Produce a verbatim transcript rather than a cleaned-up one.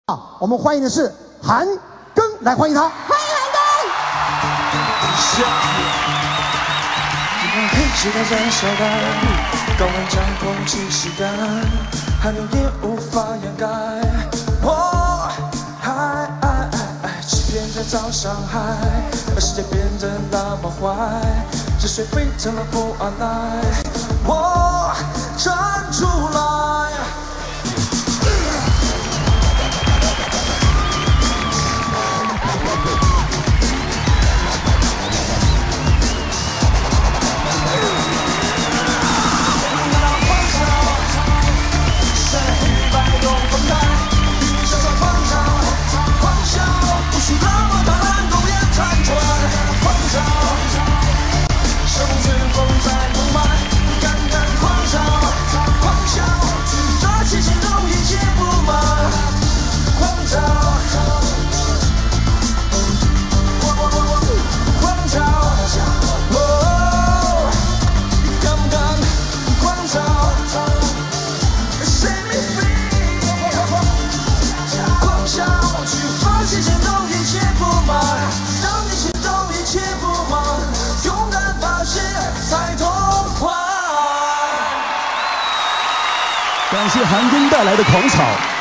啊，我们欢迎的是韩庚，来欢迎他，欢迎韩庚。 期待在下班，高温将空气吸干，寒流也无法掩盖。我还爱爱爱，欺骗在造伤害，而世界变得那么坏，这水沸腾了不安耐。我站出来。 感谢韩庚带来的狂潮。